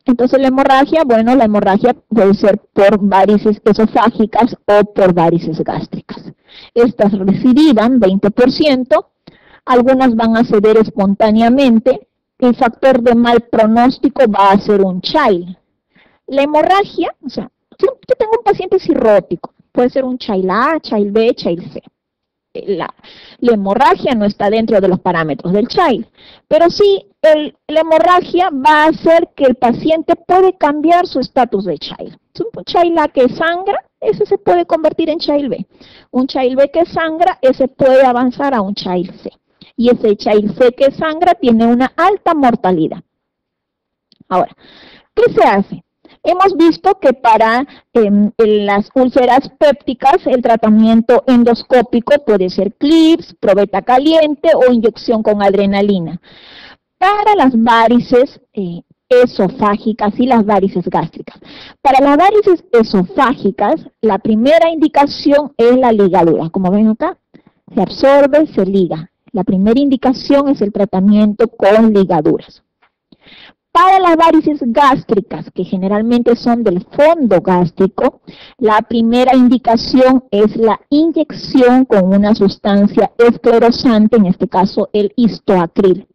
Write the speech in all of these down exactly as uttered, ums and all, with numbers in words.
Entonces la hemorragia, bueno, la hemorragia puede ser por varices esofágicas o por varices gástricas. Estas recidivan veinte por ciento, algunas van a ceder espontáneamente. El factor de mal pronóstico va a ser un child. La hemorragia, o sea, yo, yo tengo un paciente cirrótico, puede ser un child A, child B, child C. La, la hemorragia no está dentro de los parámetros del child, pero sí el, la hemorragia va a hacer que el paciente puede cambiar su estatus de child. Un child A que sangra, ese se puede convertir en child B. Un child B que sangra, ese puede avanzar a un child C. Y ese child C que sangra tiene una alta mortalidad. Ahora, ¿qué se hace? Hemos visto que para eh, las úlceras pépticas el tratamiento endoscópico puede ser clips, probeta caliente o inyección con adrenalina. Para las varices eh, esofágicas y las varices gástricas. Para las varices esofágicas, la primera indicación es la ligadura. Como ven acá, se absorbe, se liga. La primera indicación es el tratamiento con ligaduras. Para las varices gástricas, que generalmente son del fondo gástrico, la primera indicación es la inyección con una sustancia esclerosante, en este caso el histoacril.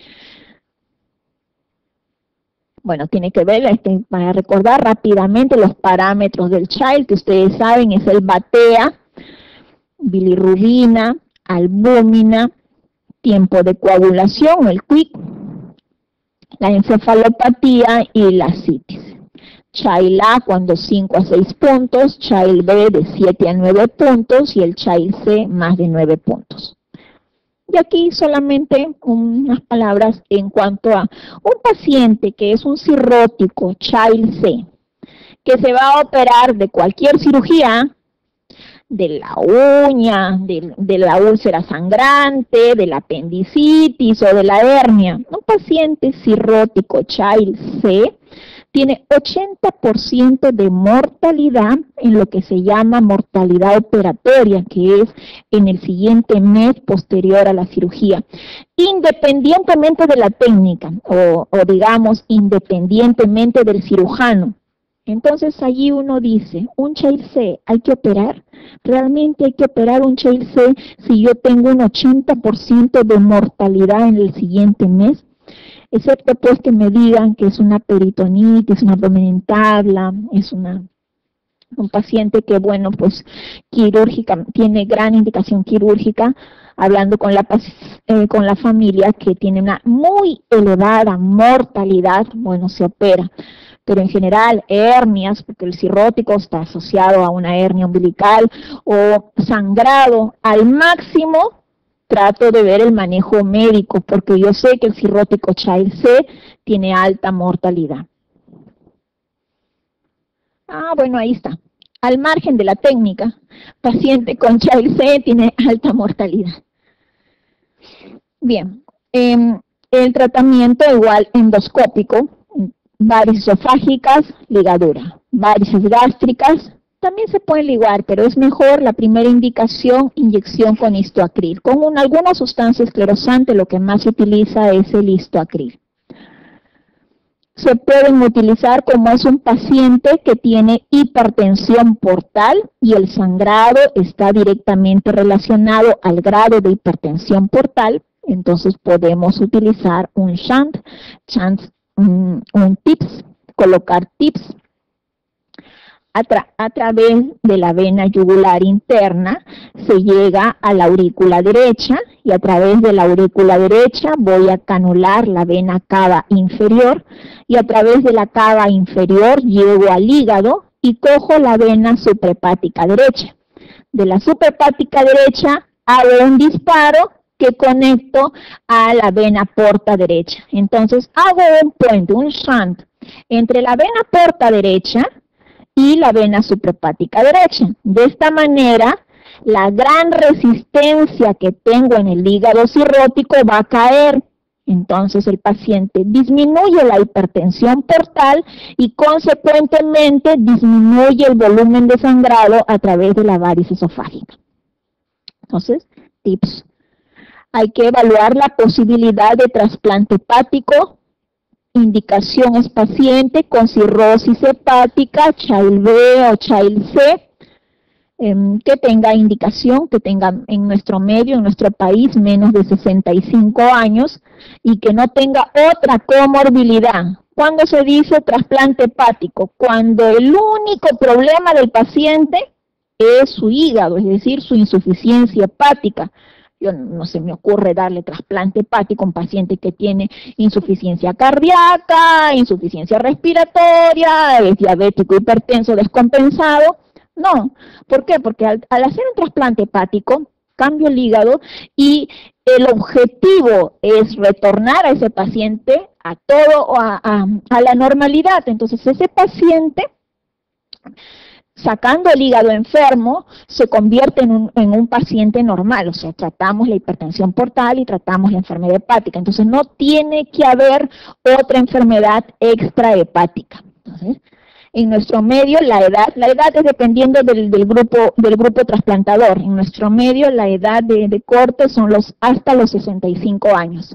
Bueno, tiene que ver, este, para recordar rápidamente los parámetros del child, que ustedes saben es el batea, bilirrubina, albúmina, tiempo de coagulación, el quick, la encefalopatía y la citis. Child A cuando cinco a seis puntos, Child B de siete a nueve puntos y el Child C más de nueve puntos. Y aquí solamente unas palabras en cuanto a un paciente que es un cirrótico Child C, que se va a operar de cualquier cirugía, de la uña, de, de la úlcera sangrante, de la apendicitis o de la hernia. Un paciente cirrótico Child C tiene ochenta por ciento de mortalidad en lo que se llama mortalidad operatoria, que es en el siguiente mes posterior a la cirugía, independientemente de la técnica o, o digamos independientemente del cirujano. Entonces allí uno dice, un Child C, ¿hay que operar? ¿Realmente hay que operar un Child C si yo tengo un ochenta por ciento de mortalidad en el siguiente mes? Excepto pues que me digan que es una peritonitis, una abdomen tabla, es una, un paciente que, bueno, pues quirúrgica, tiene gran indicación quirúrgica, hablando con la, eh, con la familia que tiene una muy elevada mortalidad, bueno, se opera. Pero en general, hernias, porque el cirrótico está asociado a una hernia umbilical o sangrado al máximo, trato de ver el manejo médico, porque yo sé que el cirrótico Child C tiene alta mortalidad. Ah, bueno, ahí está. Al margen de la técnica, paciente con Child C tiene alta mortalidad. Bien, eh, el tratamiento igual endoscópico, varices esofágicas, ligadura. Varices gástricas, también se pueden ligar, pero es mejor la primera indicación, inyección con histoacril. Con una, alguna sustancia esclerosante, lo que más se utiliza es el histoacril. Se pueden utilizar como es un paciente que tiene hipertensión portal y el sangrado está directamente relacionado al grado de hipertensión portal, entonces podemos utilizar un shunt, shunt un, un tips, colocar tips a, tra a través de la vena yugular interna, se llega a la aurícula derecha y a través de la aurícula derecha voy a canular la vena cava inferior y a través de la cava inferior llego al hígado y cojo la vena suprahepática derecha. De la suprahepática derecha hago un disparo que conecto a la vena porta derecha. Entonces hago un puente, un shunt, entre la vena porta derecha y la vena suprahepática derecha. De esta manera, la gran resistencia que tengo en el hígado cirrótico va a caer. Entonces el paciente disminuye la hipertensión portal y consecuentemente disminuye el volumen de sangrado a través de la varice esofágica. Entonces, tips. Hay que evaluar la posibilidad de trasplante hepático indicación es paciente con cirrosis hepática, Child B o Child C, eh, que tenga indicación, que tenga en nuestro medio, en nuestro país, menos de sesenta y cinco años y que no tenga otra comorbilidad. ¿Cuándo se dice trasplante hepático? Cuando el único problema del paciente es su hígado, es decir, su insuficiencia hepática. Yo no se me ocurre darle trasplante hepático a un paciente que tiene insuficiencia cardíaca, insuficiencia respiratoria, es diabético, hipertenso, descompensado. No, ¿por qué? Porque al, al hacer un trasplante hepático, cambio el hígado y el objetivo es retornar a ese paciente a todo, a, a, a la normalidad. Entonces ese paciente, sacando el hígado enfermo, se convierte en un, en un paciente normal, o sea, tratamos la hipertensión portal y tratamos la enfermedad hepática. Entonces no tiene que haber otra enfermedad extrahepática. Entonces, en nuestro medio la edad, la edad es dependiendo del, del grupo del grupo trasplantador. En nuestro medio la edad de, de corte son los hasta los sesenta y cinco años.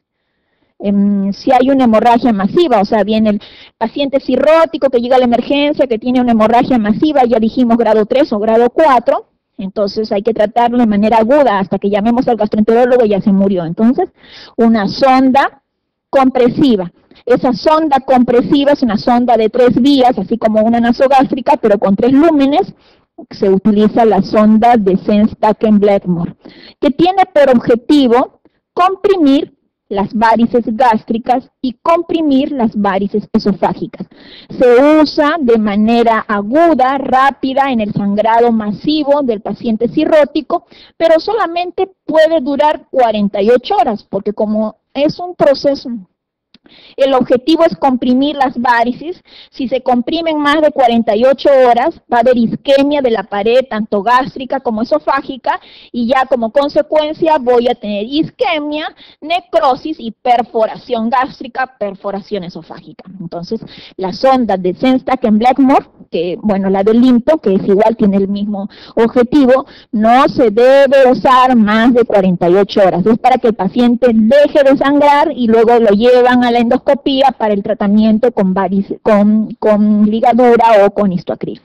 Um, si hay una hemorragia masiva, o sea, viene el paciente cirrótico que llega a la emergencia, que tiene una hemorragia masiva, ya dijimos grado tres o grado cuatro, entonces hay que tratarlo de manera aguda hasta que llamemos al gastroenterólogo y ya se murió. Entonces, una sonda compresiva. Esa sonda compresiva es una sonda de tres vías, así como una nasogástrica, pero con tres lúmenes. Se utiliza la sonda de Sengstaken-Blackmore, que tiene por objetivo comprimir las varices gástricas y comprimir las varices esofágicas. Se usa de manera aguda, rápida, en el sangrado masivo del paciente cirrótico, pero solamente puede durar cuarenta y ocho horas, porque como es un proceso, el objetivo es comprimir las varices. Si se comprimen más de cuarenta y ocho horas, va a haber isquemia de la pared, tanto gástrica como esofágica, y ya como consecuencia voy a tener isquemia, necrosis y perforación gástrica, perforación esofágica. Entonces, la sonda de Sengstaken-Blackmore, que, bueno, la del limpo, que es igual, tiene el mismo objetivo, no se debe usar más de cuarenta y ocho horas. Es para que el paciente deje de sangrar y luego lo llevan a la endoscopía para el tratamiento con, varice, con, con ligadura o con histoacril.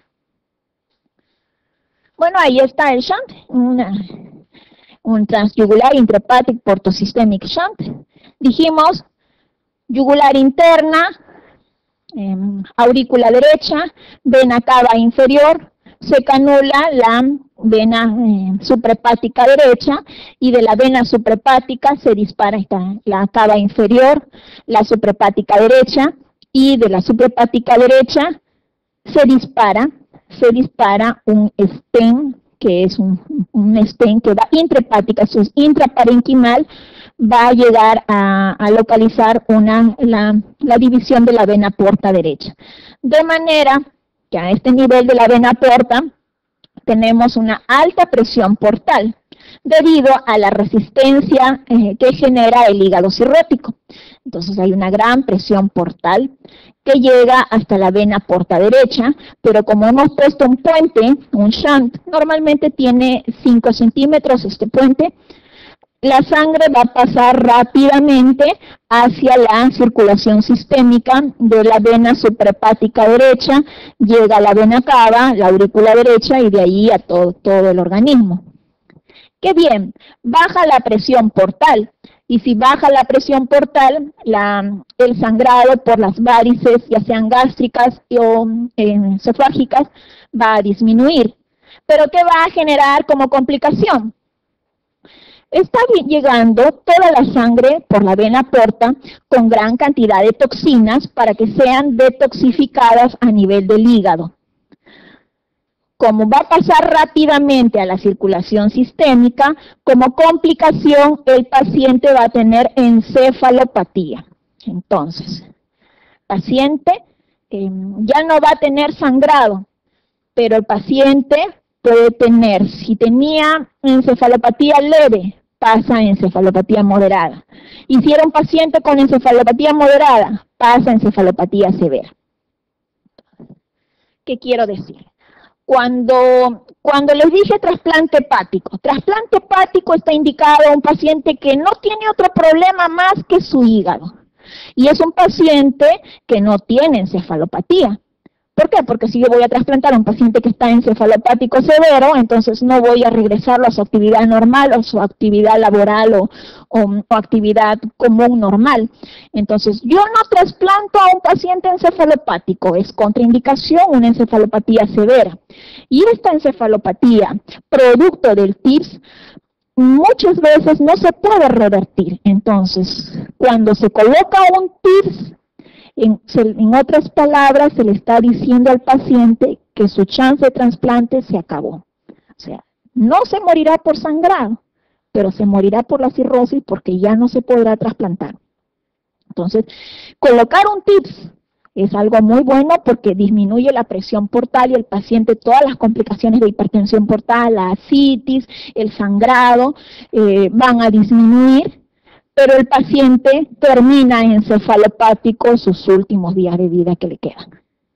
Bueno, ahí está el shunt, una, un transyugular intrahepatic portosystemic shunt. Dijimos, yugular interna, eh, aurícula derecha, vena cava inferior, se canula la vena eh, suprahepática derecha y de la vena suprahepática se dispara esta, la cava inferior, la suprahepática derecha, y de la suprahepática derecha se dispara, se dispara un stent, que es un, un stent que va intrahepática, eso es intraparenquimal, va a llegar a, a localizar una, la, la división de la vena porta derecha. De manera que a este nivel de la vena porta tenemos una alta presión portal debido a la resistencia eh, que genera el hígado cirrótico. Entonces hay una gran presión portal que llega hasta la vena porta derecha, pero como hemos puesto un puente, un shunt, normalmente tiene cinco centímetros este puente, la sangre va a pasar rápidamente hacia la circulación sistémica de la vena suprahepática derecha, llega a la vena cava, la aurícula derecha y de ahí a todo, todo el organismo. ¡Qué bien! Baja la presión portal. Y si baja la presión portal, la, el sangrado por las varices, ya sean gástricas o eh, esofágicas, va a disminuir. ¿Pero qué va a generar como complicación? Está llegando toda la sangre por la vena porta con gran cantidad de toxinas para que sean detoxificadas a nivel del hígado. Como va a pasar rápidamente a la circulación sistémica, como complicación el paciente va a tener encefalopatía. Entonces, paciente eh, ya no va a tener sangrado, pero el paciente puede tener, si tenía encefalopatía leve, pasa a encefalopatía moderada. Y si era un paciente con encefalopatía moderada, pasa a encefalopatía severa. ¿Qué quiero decir? Cuando, cuando les dije trasplante hepático, trasplante hepático está indicado a un paciente que no tiene otro problema más que su hígado. Y es un paciente que no tiene encefalopatía. ¿Por qué? Porque si yo voy a trasplantar a un paciente que está encefalopático severo, entonces no voy a regresarlo a su actividad normal o su actividad laboral o, o, o actividad común normal. Entonces, yo no trasplanto a un paciente encefalopático, es contraindicación una encefalopatía severa. Y esta encefalopatía, producto del tips, muchas veces no se puede revertir. Entonces, cuando se coloca un tips, En, en otras palabras, se le está diciendo al paciente que su chance de trasplante se acabó. O sea, no se morirá por sangrado, pero se morirá por la cirrosis porque ya no se podrá trasplantar. Entonces, colocar un tips es algo muy bueno porque disminuye la presión portal y el paciente, todas las complicaciones de hipertensión portal, la ascitis, el sangrado, eh, van a disminuir, pero el paciente termina encefalopático sus últimos días de vida que le quedan.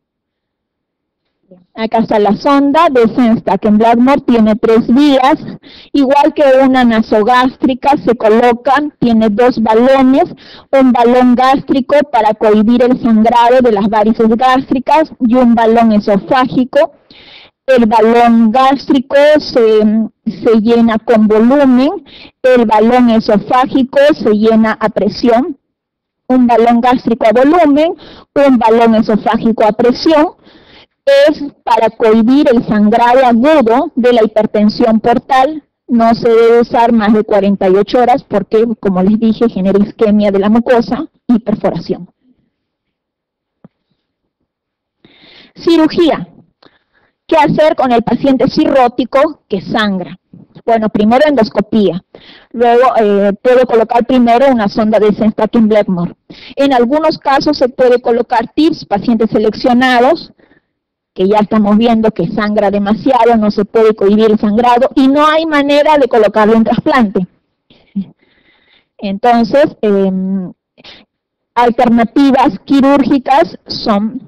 Acá está la sonda de Sengstaken-Blackmore, tiene tres vías, igual que una nasogástrica, se colocan, tiene dos balones, un balón gástrico para cohibir el sangrado de las varices gástricas y un balón esofágico. El balón gástrico se, se llena con volumen, el balón esofágico se llena a presión, un balón gástrico a volumen, un balón esofágico a presión, es para cohibir el sangrado agudo de la hipertensión portal. No se debe usar más de cuarenta y ocho horas porque, como les dije, genera isquemia de la mucosa y perforación. Cirugía. ¿Qué hacer con el paciente cirrótico que sangra? Bueno, primero endoscopía, luego eh, puedo colocar primero una sonda de Sengstaken-Blackmore. En algunos casos se puede colocar tips, pacientes seleccionados, que ya estamos viendo que sangra demasiado, no se puede cohibir el sangrado y no hay manera de colocarlo en trasplante. Entonces, eh, alternativas quirúrgicas son...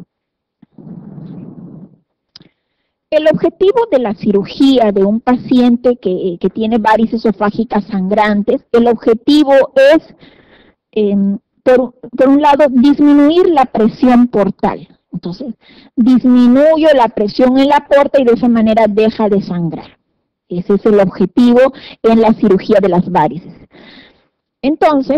El objetivo de la cirugía de un paciente que, que tiene varices esofágicas sangrantes, el objetivo es, eh, por, por un lado, disminuir la presión portal. Entonces, disminuyo la presión en la porta y de esa manera deja de sangrar. Ese es el objetivo en la cirugía de las varices. Entonces,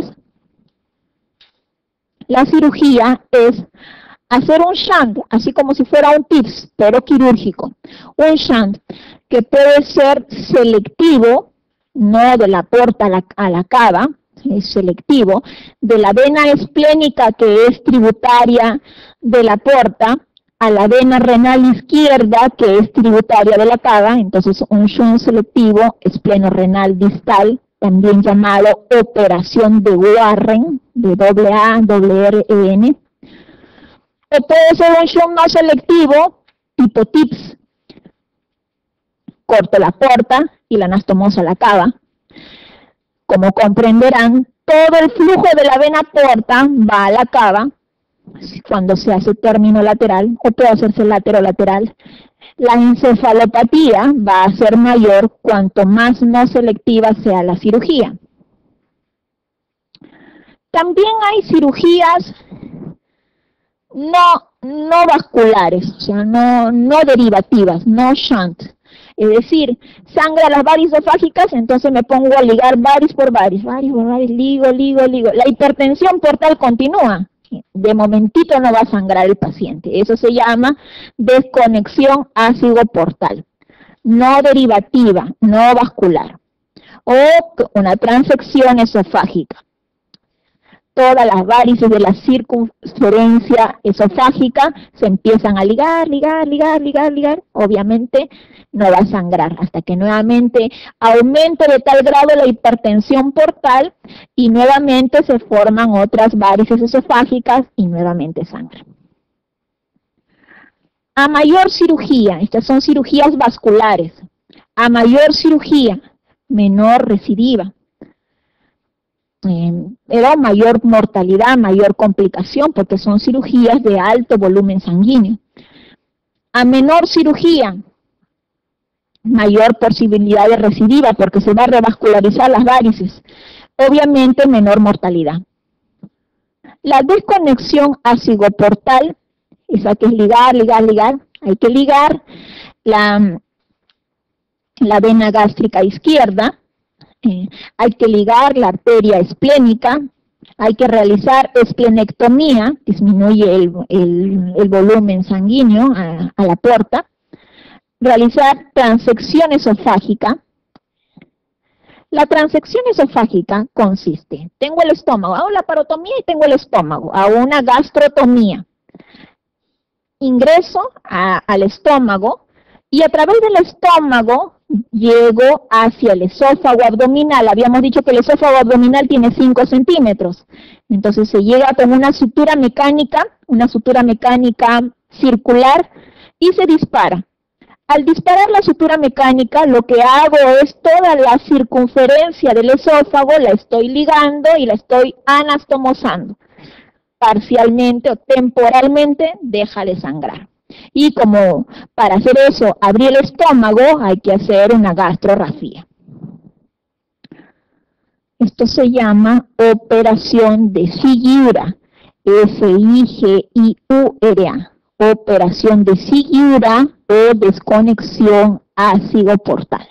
la cirugía es hacer un shunt, así como si fuera un tips, pero quirúrgico. Un shunt que puede ser selectivo, no de la porta a la, a la cava, es selectivo, de la vena esplénica que es tributaria de la porta, a la vena renal izquierda que es tributaria de la cava. Entonces un shunt selectivo espleno-renal distal, también llamado operación de Warren, de doble A, doble R E N. O puede ser un shunt no selectivo, tipo tips. Corto la porta y la anastomosa la cava. Como comprenderán, todo el flujo de la vena porta va a la cava cuando se hace término lateral, o puede hacerse laterolateral. La encefalopatía va a ser mayor cuanto más no selectiva sea la cirugía. También hay cirugías no, no vasculares, o sea, no, no derivativas, no shunt. Es decir, sangra las varices esofágicas, entonces me pongo a ligar varis por varis, varis por varis, ligo, ligo, ligo. La hipertensión portal continúa. De momentito no va a sangrar el paciente. Eso se llama desconexión ácido portal. No derivativa, no vascular. O una transección esofágica. Todas las varices de la circunferencia esofágica se empiezan a ligar, ligar, ligar, ligar, ligar. Obviamente no va a sangrar hasta que nuevamente aumente de tal grado la hipertensión portal y nuevamente se forman otras varices esofágicas y nuevamente sangra. A mayor cirugía, estas son cirugías vasculares, a mayor cirugía, menor recidiva. Eh, era mayor mortalidad, mayor complicación, porque son cirugías de alto volumen sanguíneo. A menor cirugía, mayor posibilidad de recidiva, porque se va a revascularizar las varices. Obviamente, menor mortalidad. La desconexión ácido-portal, esa que es ligar, ligar, ligar, hay que ligar la, la vena gástrica izquierda, eh, hay que ligar la arteria esplénica, hay que realizar esplenectomía, disminuye el, el, el volumen sanguíneo a, a la puerta, realizar transección esofágica. La transección esofágica consiste, tengo el estómago, hago la parotomía y tengo el estómago, hago una gastrotomía. Ingreso a, al estómago y a través del estómago llego hacia el esófago abdominal. Habíamos dicho que el esófago abdominal tiene cinco centímetros. Entonces se llega con una sutura mecánica, una sutura mecánica circular y se dispara. Al disparar la sutura mecánica, lo que hago es toda la circunferencia del esófago, la estoy ligando y la estoy anastomosando. Parcialmente o temporalmente deja de sangrar. Y como para hacer eso, abrir el estómago, hay que hacer una gastrorrafía. Esto se llama operación de Sigiura, F I G I U R A. Operación de Sigiura o desconexión ácido-portal.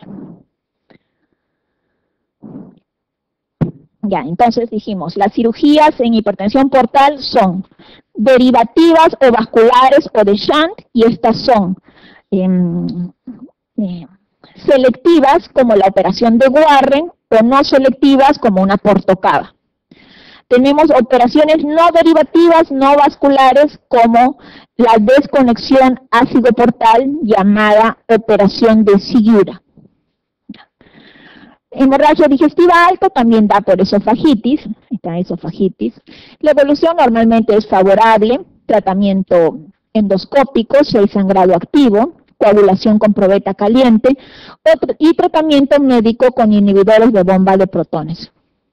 Ya, entonces dijimos, las cirugías en hipertensión portal son derivativas o vasculares o de shunt, y estas son eh, eh, selectivas como la operación de Warren o no selectivas como una portocava. Tenemos operaciones no derivativas, no vasculares, como la desconexión ácido-portal llamada operación de Sigiura. Hemorragia digestiva alta también da por esofagitis, esta esofagitis. La evolución normalmente es favorable, tratamiento endoscópico si hay sangrado activo, coagulación con probeta caliente y tratamiento médico con inhibidores de bomba de protones.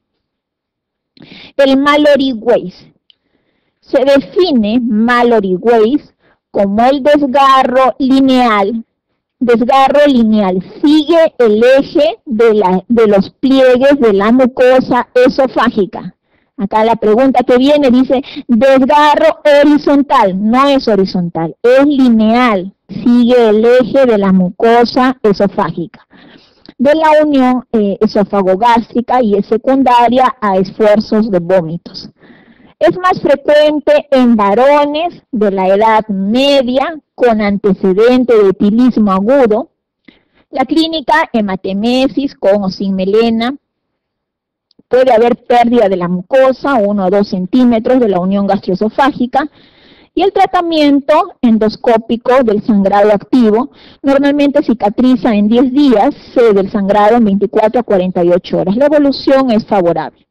El Mallory-Weiss. Se define Mallory-Weiss como el desgarro lineal. Desgarro lineal sigue el eje de, la, de los pliegues de la mucosa esofágica. Acá la pregunta que viene dice desgarro horizontal. No es horizontal, es lineal. Sigue el eje de la mucosa esofágica. De la unión eh, esófago-gástrica y es secundaria a esfuerzos de vómitos. Es más frecuente en varones de la edad media con antecedente de etilismo agudo. La clínica, hematemesis con o sin melena. Puede haber pérdida de la mucosa, uno o dos centímetros de la unión gastroesofágica. Y el tratamiento endoscópico del sangrado activo normalmente cicatriza en diez días, cede el sangrado en veinticuatro a cuarenta y ocho horas. La evolución es favorable.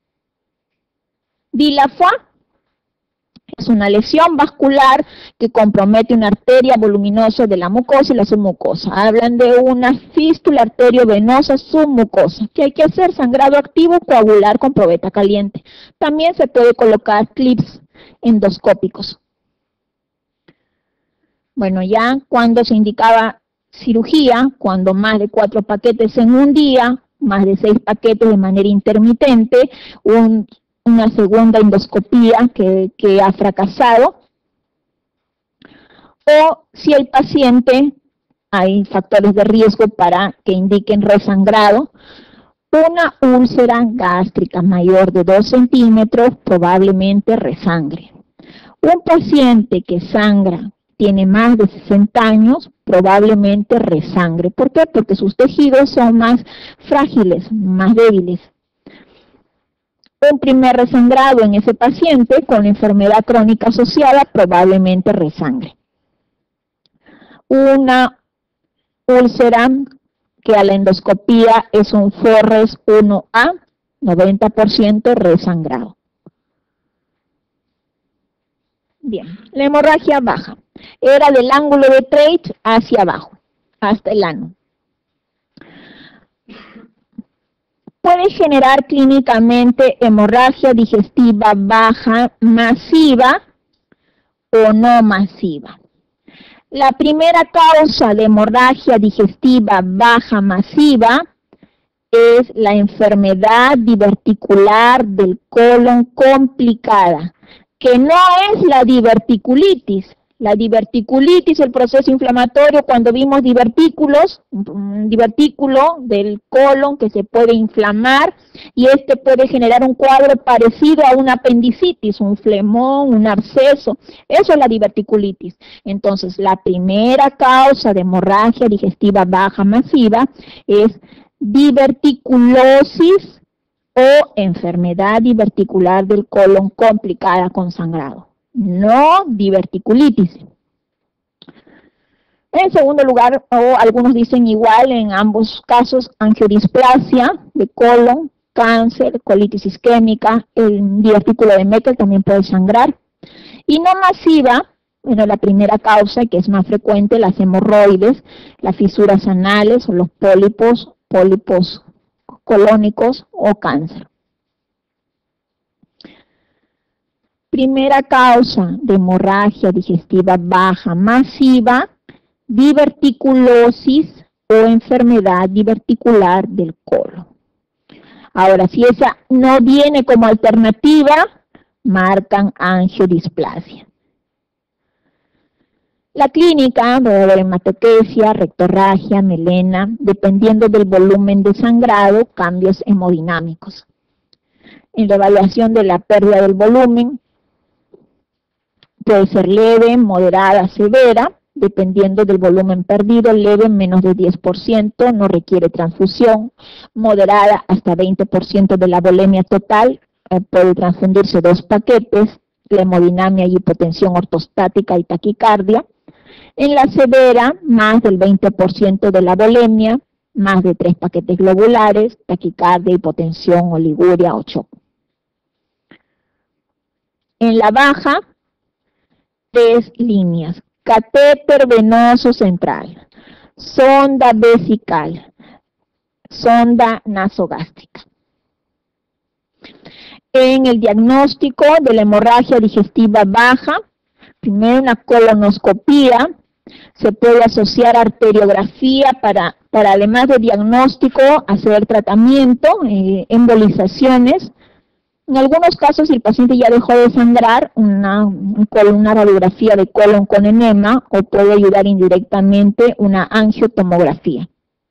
Dilafoy es una lesión vascular que compromete una arteria voluminosa de la mucosa y la submucosa. Hablan de una fístula arteriovenosa submucosa. ¿Qué hay que hacer? Sangrado activo, coagular con probeta caliente. También se puede colocar clips endoscópicos. Bueno, ya cuando se indicaba cirugía, cuando más de cuatro paquetes en un día, más de seis paquetes de manera intermitente, un, una segunda endoscopía que, que ha fracasado, o si el paciente, hay factores de riesgo para que indiquen resangrado, una úlcera gástrica mayor de dos centímetros probablemente resangre. Un paciente que sangra tiene más de sesenta años, probablemente resangre. ¿Por qué? Porque sus tejidos son más frágiles, más débiles. Un primer resangrado en ese paciente con la enfermedad crónica asociada probablemente resangre. Una úlcera que a la endoscopía es un Forres uno A, noventa por ciento resangrado. Bien, la hemorragia baja. Era del ángulo de Treitz hacia abajo, hasta el ano. Puede generar clínicamente hemorragia digestiva baja masiva o no masiva. La primera causa de hemorragia digestiva baja masiva es la enfermedad diverticular del colon complicada. que no es la diverticulitis. La diverticulitis, el proceso inflamatorio, cuando vimos divertículos, un divertículo del colon que se puede inflamar y este puede generar un cuadro parecido a una apendicitis, un flemón, un absceso, eso es la diverticulitis. Entonces, la primera causa de hemorragia digestiva baja masiva es diverticulosis o enfermedad diverticular del colon complicada con sangrado. No diverticulitis. En segundo lugar, o algunos dicen igual, en ambos casos, angiodisplasia de colon, cáncer, colitis isquémica, el divertículo de Meckel también puede sangrar. Y no masiva, bueno, la primera causa, que es más frecuente, las hemorroides, las fisuras anales o los pólipos, pólipos colónicos o cáncer. Primera causa de hemorragia digestiva baja masiva, diverticulosis o enfermedad diverticular del colon. Ahora, si esa no viene como alternativa, marcan angiodisplasia. La clínica puede haber hematoquesia, rectorragia, melena, dependiendo del volumen de sangrado, cambios hemodinámicos. En la evaluación de la pérdida del volumen, puede ser leve, moderada, severa, dependiendo del volumen perdido, leve menos de diez por ciento, no requiere transfusión, moderada hasta veinte por ciento de la volemia total, eh, puede transfundirse dos paquetes, la hemodinamia y hipotensión ortostática y taquicardia. En la severa, más del veinte por ciento de la volemia, más de tres paquetes globulares, taquicardia, hipotensión, oliguria o shock. En la baja, tres líneas: catéter venoso central, sonda vesical, sonda nasogástrica. En el diagnóstico de la hemorragia digestiva baja, primero una colonoscopía, se puede asociar arteriografía para, para además de diagnóstico, hacer tratamiento, eh, embolizaciones. En algunos casos, si el paciente ya dejó de sangrar, una, una radiografía de colon con enema, o puede ayudar indirectamente una angiotomografía.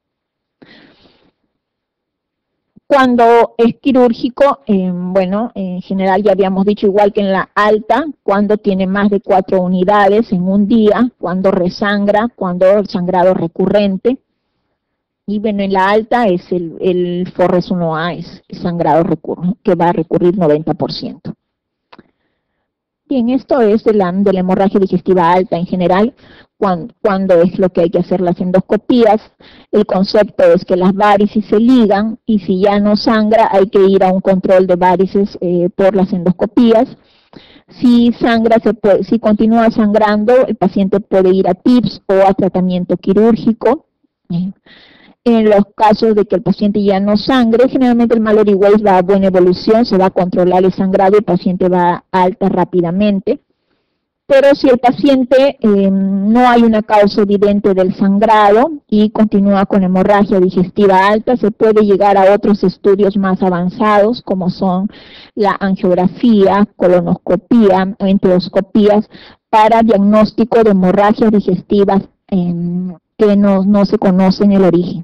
Cuando es quirúrgico, eh, bueno, en general ya habíamos dicho, igual que en la alta, cuando tiene más de cuatro unidades en un día, cuando resangra, cuando el sangrado recurrente. Y bueno, en la alta es el, el Forres uno A, es el sangrado recurrente, que va a recurrir noventa por ciento. Bien, esto es de la, de la hemorragia digestiva alta en general, cuando, cuando es lo que hay que hacer las endoscopías. El concepto es que las varices se ligan y si ya no sangra hay que ir a un control de varices eh, por las endoscopías. Si sangra, se puede, si continúa sangrando, el paciente puede ir a T I P S o a tratamiento quirúrgico. Eh, En los casos de que el paciente ya no sangre, generalmente el Mallory Weiss va a buena evolución, se va a controlar el sangrado y el paciente va a alta rápidamente. Pero si el paciente eh, no hay una causa evidente del sangrado y continúa con hemorragia digestiva alta, se puede llegar a otros estudios más avanzados, como son la angiografía, colonoscopía o endoscopías para diagnóstico de hemorragias digestivas eh, que no, no se conocen el origen.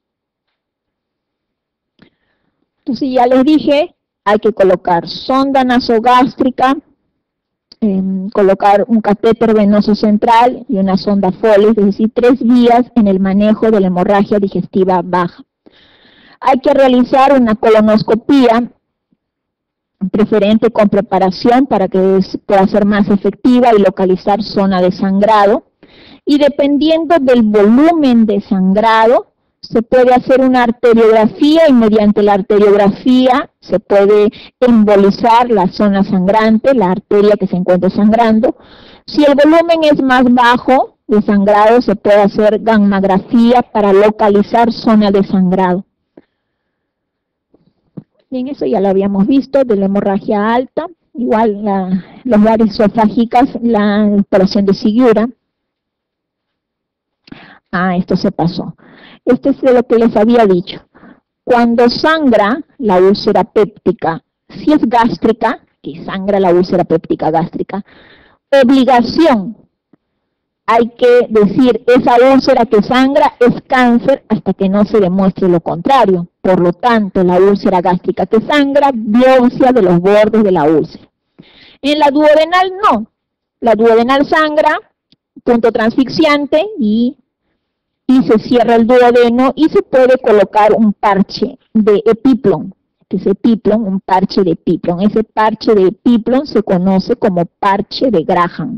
Entonces ya les dije, hay que colocar sonda nasogástrica, eh, colocar un catéter venoso central y una sonda Foley, es decir, tres vías en el manejo de la hemorragia digestiva baja. Hay que realizar una colonoscopía, preferente con preparación para que pueda ser más efectiva y localizar zona de sangrado. Y dependiendo del volumen de sangrado, se puede hacer una arteriografía y mediante la arteriografía se puede embolizar la zona sangrante, la arteria que se encuentra sangrando. Si el volumen es más bajo de sangrado, se puede hacer gammagrafía para localizar zona de sangrado. Bien, eso ya lo habíamos visto de la hemorragia alta. Igual la, los varices esofágicas, la operación de Sigura. Ah, esto se pasó. Esto es de lo que les había dicho. Cuando sangra la úlcera péptica, si es gástrica, que sangra la úlcera péptica gástrica. Obligación. Hay que decir, esa úlcera que sangra es cáncer hasta que no se demuestre lo contrario. Por lo tanto, la úlcera gástrica que sangra, biopsia de los bordes de la úlcera. En la duodenal no. La duodenal sangra, punto transfixiante, y, y se cierra el duodeno y se puede colocar un parche de epiplon. Este es epiplon, un parche de epiplon. Ese parche de epiplon se conoce como parche de Graham.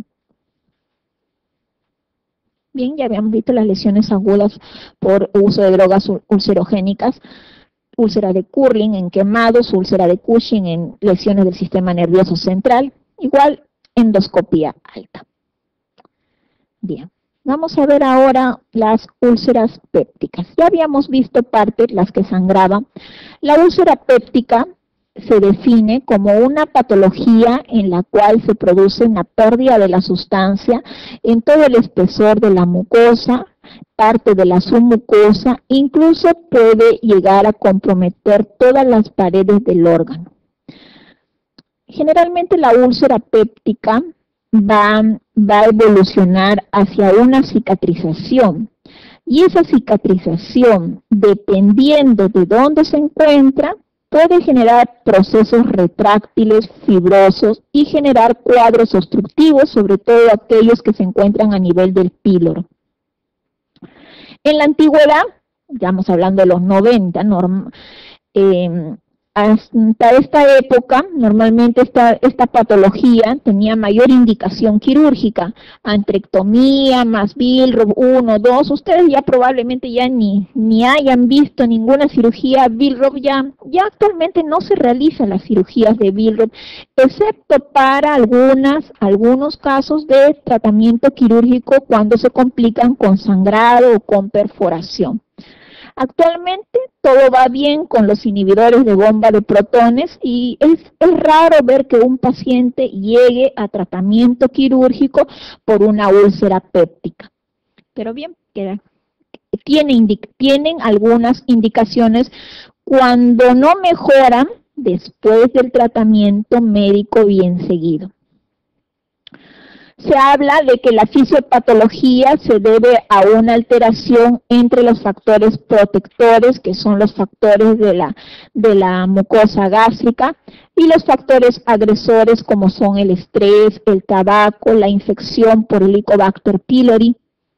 Bien, ya habíamos visto las lesiones agudas por uso de drogas ulcerogénicas, úlcera de Curling en quemados, úlcera de Cushing en lesiones del sistema nervioso central, igual endoscopía alta. Bien, vamos a ver ahora las úlceras pépticas. Ya habíamos visto parte, las que sangraban. La úlcera péptica se define como una patología en la cual se produce una pérdida de la sustancia en todo el espesor de la mucosa, parte de la submucosa, incluso puede llegar a comprometer todas las paredes del órgano. Generalmente la úlcera péptica va, va a evolucionar hacia una cicatrización, y esa cicatrización, dependiendo de dónde se encuentra, puede generar procesos retráctiles, fibrosos y generar cuadros obstructivos, sobre todo aquellos que se encuentran a nivel del píloro. En la antigüedad, estamos hablando de los noventa, norm, eh, hasta esta época, normalmente esta, esta patología tenía mayor indicación quirúrgica, antrectomía, más Billroth uno, dos, ustedes ya probablemente ya ni, ni hayan visto ninguna cirugía Billroth, ya, ya actualmente no se realizan las cirugías de Billroth, excepto para algunas, algunos casos de tratamiento quirúrgico cuando se complican con sangrado o con perforación. Actualmente todo va bien con los inhibidores de bomba de protones y es, es raro ver que un paciente llegue a tratamiento quirúrgico por una úlcera péptica. Pero bien, queda, tiene, tienen algunas indicaciones cuando no mejoran después del tratamiento médico bien seguido. Se habla de que la fisiopatología se debe a una alteración entre los factores protectores, que son los factores de la, de la mucosa gástrica, y los factores agresores, como son el estrés, el tabaco, la infección por Helicobacter pylori.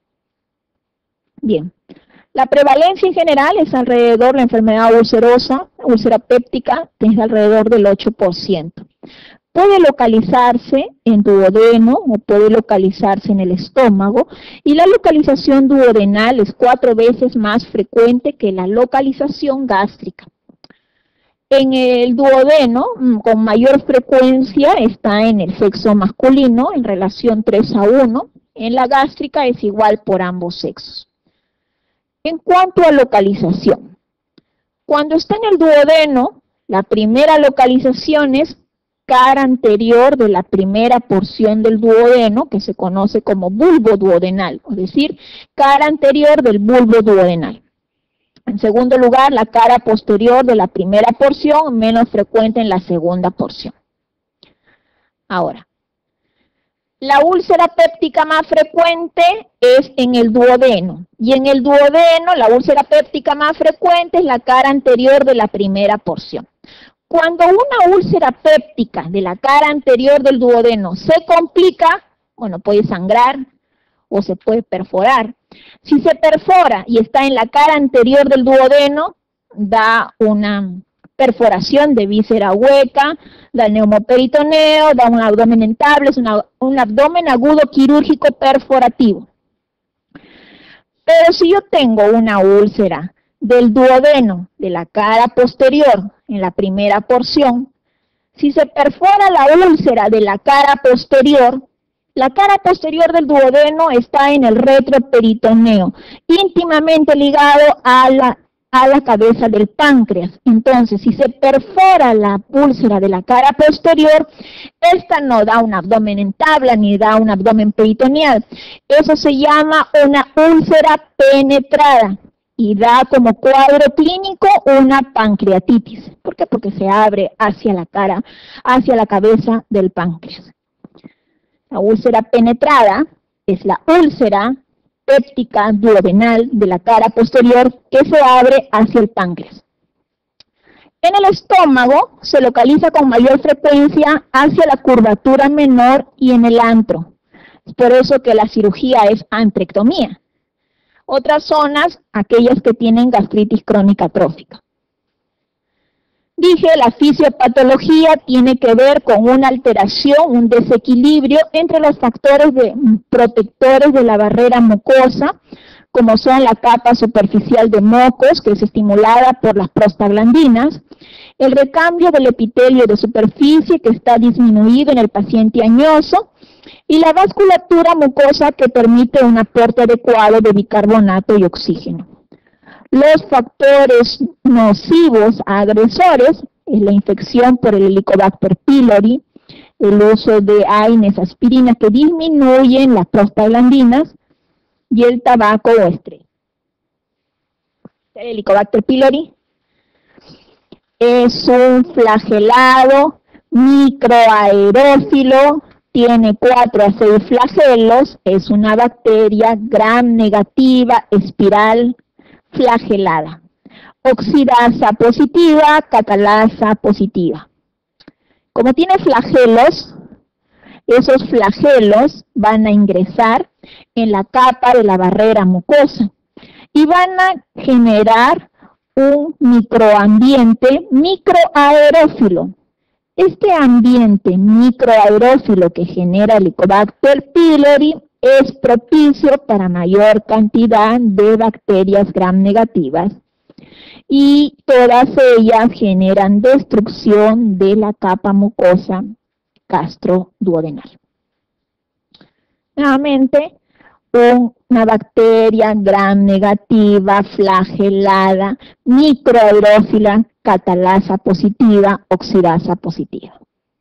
Bien, la prevalencia en general es alrededor, la enfermedad ulcerosa, úlcera péptica, es alrededor del ocho por ciento. Puede localizarse en duodeno o puede localizarse en el estómago, y la localización duodenal es cuatro veces más frecuente que la localización gástrica. En el duodeno, con mayor frecuencia, está en el sexo masculino, en relación tres a uno, en la gástrica es igual por ambos sexos. En cuanto a localización, cuando está en el duodeno, la primera localización es cara anterior de la primera porción del duodeno, que se conoce como bulbo duodenal, es decir, cara anterior del bulbo duodenal. En segundo lugar, la cara posterior de la primera porción, menos frecuente en la segunda porción. Ahora, la úlcera péptica más frecuente es en el duodeno, y en el duodeno la úlcera péptica más frecuente es la cara anterior de la primera porción. Cuando una úlcera péptica de la cara anterior del duodeno se complica, bueno, puede sangrar o se puede perforar. Si se perfora y está en la cara anterior del duodeno, da una perforación de víscera hueca, da neumoperitoneo, da un abdomen entable, es una, un abdomen agudo quirúrgico perforativo. Pero si yo tengo una úlcera del duodeno, de la cara posterior, en la primera porción, si se perfora la úlcera de la cara posterior, la cara posterior del duodeno está en el retroperitoneo, íntimamente ligado a la, a la cabeza del páncreas. Entonces, si se perfora la úlcera de la cara posterior, esta no da un abdomen en tabla ni da un abdomen peritoneal. Eso se llama una úlcera penetrada. y da como cuadro clínico una pancreatitis. ¿Por qué? Porque se abre hacia la cara, hacia la cabeza del páncreas. La úlcera penetrada es la úlcera péptica duodenal de la cara posterior que se abre hacia el páncreas. En el estómago se localiza con mayor frecuencia hacia la curvatura menor y en el antro. Es por eso que la cirugía es antrectomía. Otras zonas, aquellas que tienen gastritis crónica atrófica. Dije, la fisiopatología tiene que ver con una alteración, un desequilibrio entre los factores de, protectores de la barrera mucosa, como son la capa superficial de mocos, que es estimulada por las prostaglandinas, el recambio del epitelio de superficie, que está disminuido en el paciente añoso, y la vasculatura mucosa, que permite un aporte adecuado de bicarbonato y oxígeno. Los factores nocivos agresores es la infección por el Helicobacter pylori, el uso de AINES, aspirinas que disminuyen las prostaglandinas, y el tabaco o estrés. El Helicobacter pylori es un flagelado microaerófilo, tiene cuatro a seis flagelos, es una bacteria gram negativa, espiral, flagelada. Oxidasa positiva, catalasa positiva. Como tiene flagelos, esos flagelos van a ingresar en la capa de la barrera mucosa y van a generar un microambiente microaerófilo. Este ambiente microaerófilo que genera el Helicobacter pylori es propicio para mayor cantidad de bacterias gram negativas y todas ellas generan destrucción de la capa mucosa gastroduodenal. Nuevamente, una bacteria gram negativa, flagelada, microaerófila, catalasa positiva, oxidasa positiva.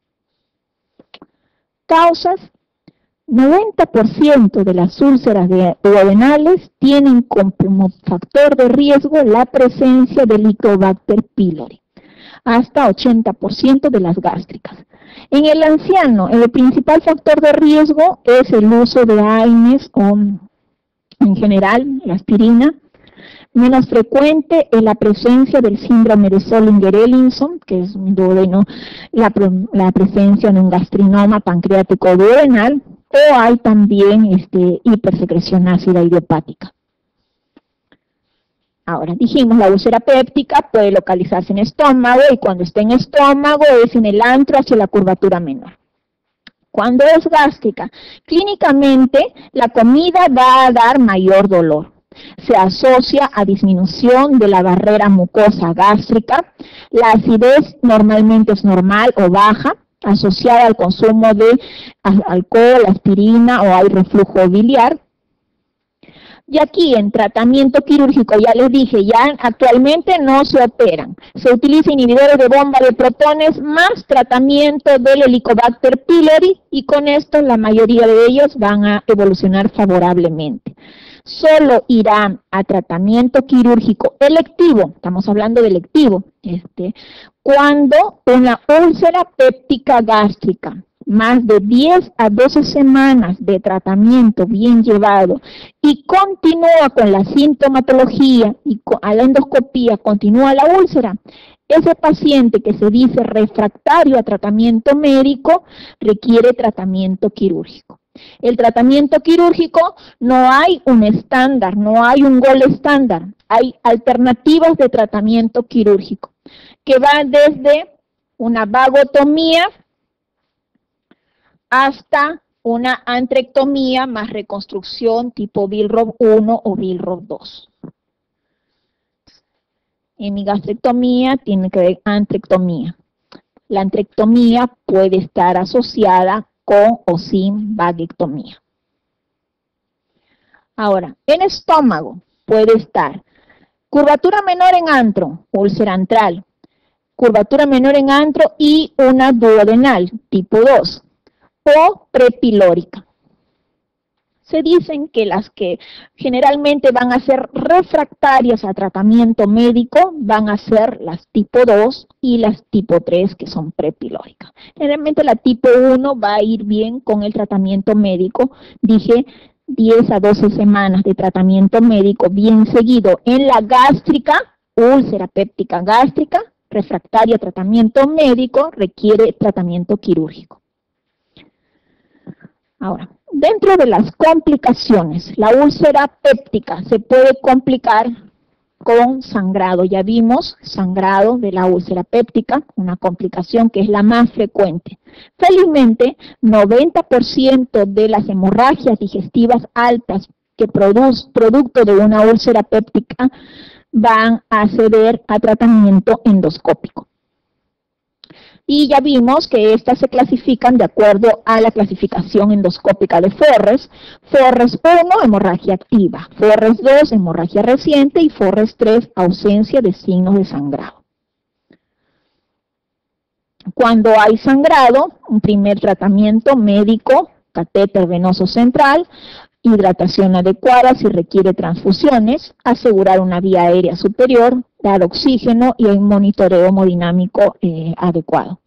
Causas: noventa por ciento de las úlceras duodenales tienen como factor de riesgo la presencia del Helicobacter pylori, hasta ochenta por ciento de las gástricas. En el anciano, el principal factor de riesgo es el uso de AINES o, en general, la aspirina. Menos frecuente es la presencia del síndrome de Zollinger-Ellison, que es un duodeno, la, la presencia de un gastrinoma pancreático duodenal, o hay también este, hipersecreción ácida idiopática. Ahora, dijimos, la úlcera péptica puede localizarse en estómago, y cuando está en estómago es en el antro hacia la curvatura menor. Cuando es gástrica, clínicamente la comida va a dar mayor dolor. Se asocia a disminución de la barrera mucosa gástrica. La acidez normalmente es normal o baja, asociada al consumo de alcohol, aspirina, o hay reflujo biliar. Y aquí en tratamiento quirúrgico, ya les dije, ya actualmente no se operan. Se utiliza inhibidores de bomba de protones más tratamiento del Helicobacter pylori, y con esto la mayoría de ellos van a evolucionar favorablemente. Solo irán a tratamiento quirúrgico electivo, estamos hablando de electivo, este, cuando una úlcera péptica gástrica, más de diez a doce semanas de tratamiento bien llevado y continúa con la sintomatología y a la endoscopía continúa la úlcera, ese paciente que se dice refractario a tratamiento médico requiere tratamiento quirúrgico. El tratamiento quirúrgico no hay un estándar, no hay un gol estándar, hay alternativas de tratamiento quirúrgico que van desde una vagotomía hasta una antrectomía más reconstrucción tipo Billroth uno o Billroth dos. En mi gastrectomía tiene que ver antrectomía. La antrectomía puede estar asociada con o sin vaguectomía. Ahora, en estómago puede estar curvatura menor en antro, úlcera antral, curvatura menor en antro y una duodenal tipo dos, o prepilórica. Se dicen que las que generalmente van a ser refractarias a tratamiento médico van a ser las tipo dos y las tipo tres, que son prepilóricas. Generalmente la tipo uno va a ir bien con el tratamiento médico. Dije diez a doce semanas de tratamiento médico bien seguido en la gástrica, úlcera péptica gástrica, refractaria a tratamiento médico, requiere tratamiento quirúrgico. Ahora, dentro de las complicaciones, la úlcera péptica se puede complicar con sangrado. Ya vimos sangrado de la úlcera péptica, una complicación que es la más frecuente. Felizmente, noventa por ciento de las hemorragias digestivas altas que produce producto de una úlcera péptica van a acceder a tratamiento endoscópico. Y ya vimos que estas se clasifican de acuerdo a la clasificación endoscópica de Forres. Forres uno, hemorragia activa. Forres dos, hemorragia reciente. Y Forres tres, ausencia de signos de sangrado. Cuando hay sangrado, un primer tratamiento médico, catéter venoso central, hidratación adecuada si requiere transfusiones, asegurar una vía aérea superior, dar oxígeno y un monitoreo hemodinámico eh, adecuado.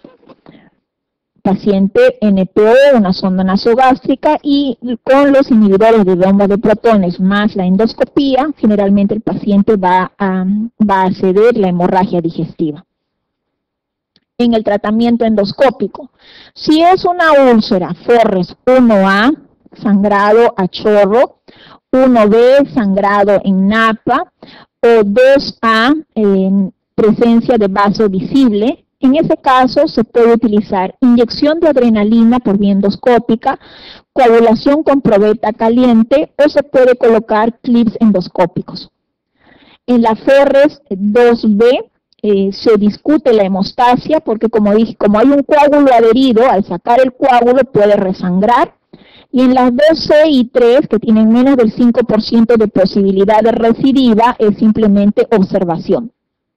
Paciente N P O, una sonda nasogástrica, y con los inhibidores de bomba de protones más la endoscopía, generalmente el paciente va a, va a ceder la hemorragia digestiva. En el tratamiento endoscópico, si es una úlcera Forres uno A, sangrado a chorro, uno B, sangrado en napa, o dos A, en presencia de vaso visible, en ese caso se puede utilizar inyección de adrenalina por vía endoscópica, coagulación con probeta caliente, o se puede colocar clips endoscópicos. En la Forres dos B, Eh, se discute la hemostasia porque, como dije, como hay un coágulo adherido, al sacar el coágulo puede resangrar. Y en las dos C y tres, que tienen menos del cinco por ciento de posibilidad de recidiva, es simplemente observación.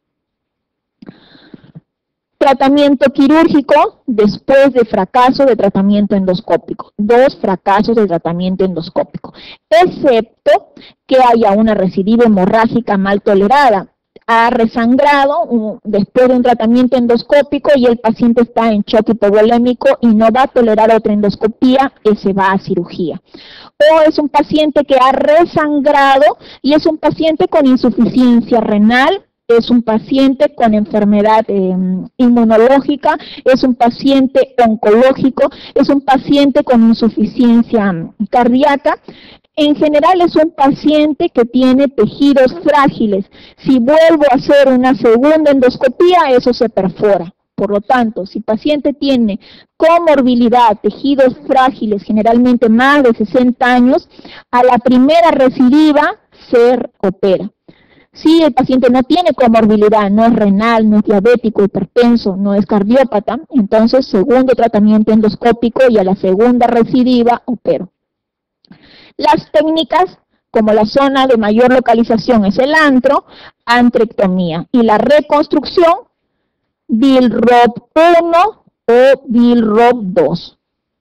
Tratamiento quirúrgico después de fracaso de tratamiento endoscópico. Dos fracasos de tratamiento endoscópico, excepto que haya una recidiva hemorrágica mal tolerada. Ha resangrado um, después de un tratamiento endoscópico y el paciente está en shock hipovolémico y no va a tolerar otra endoscopía, y se va a cirugía. O es un paciente que ha resangrado y es un paciente con insuficiencia renal, es un paciente con enfermedad eh, inmunológica, es un paciente oncológico, es un paciente con insuficiencia cardíaca. En general es un paciente que tiene tejidos frágiles. Si vuelvo a hacer una segunda endoscopía, eso se perfora. Por lo tanto, si el paciente tiene comorbilidad, tejidos frágiles, generalmente más de sesenta años, a la primera recidiva se opera. Si el paciente no tiene comorbilidad, no es renal, no es diabético, hipertenso, no es cardiópata, entonces segundo tratamiento endoscópico y a la segunda recidiva opero. Las técnicas, como la zona de mayor localización es el antro, antrectomía, y la reconstrucción, Billroth uno o Billroth dos.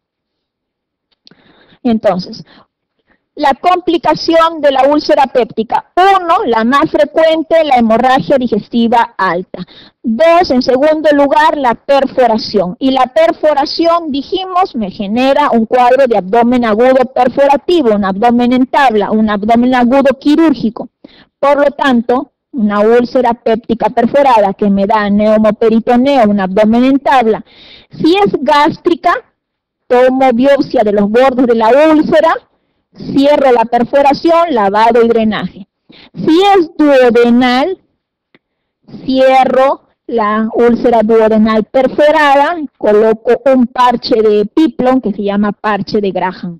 Entonces, la complicación de la úlcera péptica. Uno, la más frecuente, la hemorragia digestiva alta. Dos, en segundo lugar, la perforación. Y la perforación, dijimos, me genera un cuadro de abdomen agudo perforativo, un abdomen en tabla, un abdomen agudo quirúrgico. Por lo tanto, una úlcera péptica perforada que me da neumoperitoneo, un abdomen en tabla. Si es gástrica, tomo biopsia de los bordes de la úlcera, cierro la perforación, lavado y drenaje. Si es duodenal, cierro la úlcera duodenal perforada, coloco un parche de Piplon que se llama parche de Graham.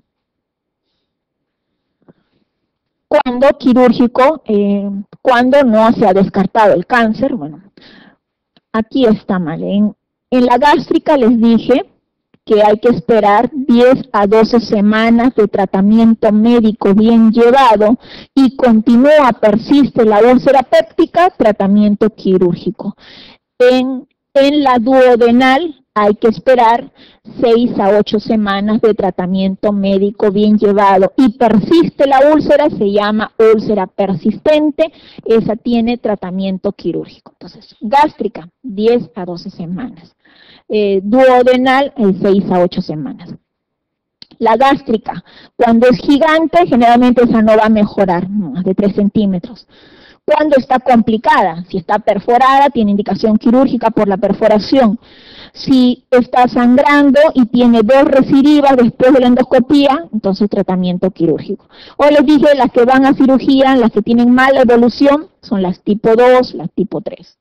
Cuando quirúrgico, eh, cuando no se ha descartado el cáncer, bueno, aquí está mal. En, en la gástrica les dije que hay que esperar diez a doce semanas de tratamiento médico bien llevado y continúa, persiste la úlcera péptica, tratamiento quirúrgico. En, en la duodenal hay que esperar seis a ocho semanas de tratamiento médico bien llevado. Y persiste la úlcera, se llama úlcera persistente, esa tiene tratamiento quirúrgico. Entonces, gástrica, diez a doce semanas. Eh, duodenal, eh, seis a ocho semanas. La gástrica, cuando es gigante, generalmente esa no va a mejorar, más de tres centímetros. Cuando está complicada, si está perforada, tiene indicación quirúrgica por la perforación. Si está sangrando y tiene dos recidivas después de la endoscopía, entonces tratamiento quirúrgico. O les dije, las que van a cirugía, las que tienen mala evolución, son las tipo dos, las tipo tres.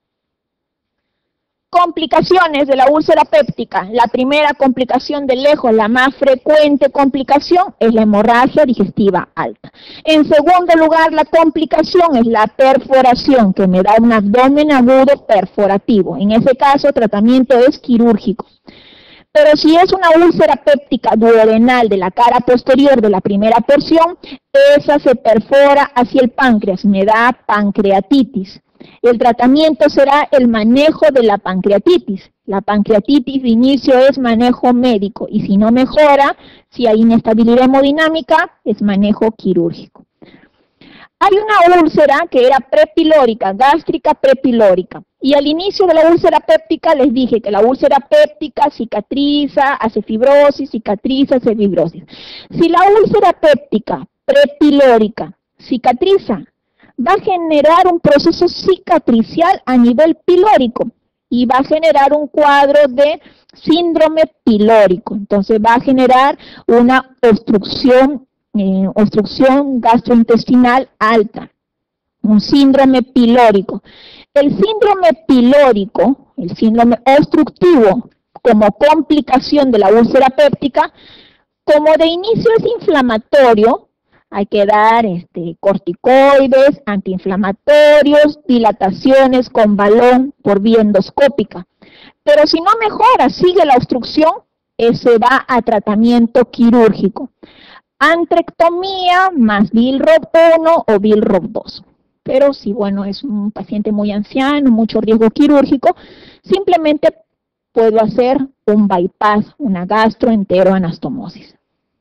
Complicaciones de la úlcera péptica. La primera complicación de lejos, la más frecuente complicación, es la hemorragia digestiva alta. En segundo lugar, la complicación es la perforación, que me da un abdomen agudo perforativo. En ese caso, tratamiento es quirúrgico. Pero si es una úlcera péptica duodenal de la cara posterior de la primera porción, esa se perfora hacia el páncreas, me da pancreatitis. El tratamiento será el manejo de la pancreatitis. La pancreatitis de inicio es manejo médico y si no mejora, si hay inestabilidad hemodinámica, es manejo quirúrgico. Hay una úlcera que era prepilórica, gástrica prepilórica. Y al inicio de la úlcera péptica les dije que la úlcera péptica cicatriza, hace fibrosis, cicatriza, hace fibrosis. Si la úlcera péptica prepilórica cicatriza, va a generar un proceso cicatricial a nivel pilórico y va a generar un cuadro de síndrome pilórico. Entonces va a generar una obstrucción, eh, obstrucción gastrointestinal alta, un síndrome pilórico. El síndrome pilórico, el síndrome obstructivo, como complicación de la úlcera péptica, como de inicio es inflamatorio, hay que dar este, corticoides, antiinflamatorios, dilataciones con balón por vía endoscópica. Pero si no mejora, sigue la obstrucción, se va a tratamiento quirúrgico. Antrectomía más Billroth uno o Billroth dos. Pero si, bueno, es un paciente muy anciano, mucho riesgo quirúrgico, simplemente puedo hacer un bypass, una gastroenteroanastomosis.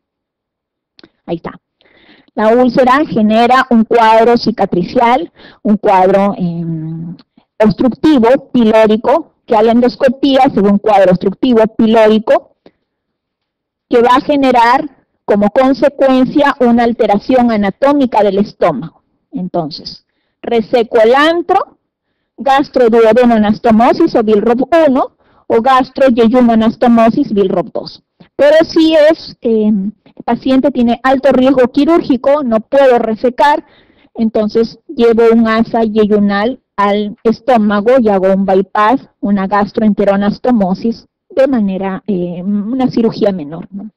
Ahí está. La úlcera genera un cuadro cicatricial, un cuadro eh, obstructivo, pilórico, que a la endoscopía se ve un cuadro obstructivo, pilórico, que va a generar como consecuencia una alteración anatómica del estómago. Entonces, reseco el antro, gastroduodenoanastomosis o Billroth uno, o gastroyeyunoanastomosis Billroth dos. Pero si es... Eh, el paciente tiene alto riesgo quirúrgico, no puedo resecar, entonces llevo un asa yeyunal al estómago y hago un bypass, una gastroenteroanastomosis de manera, eh, una cirugía menor, ¿no?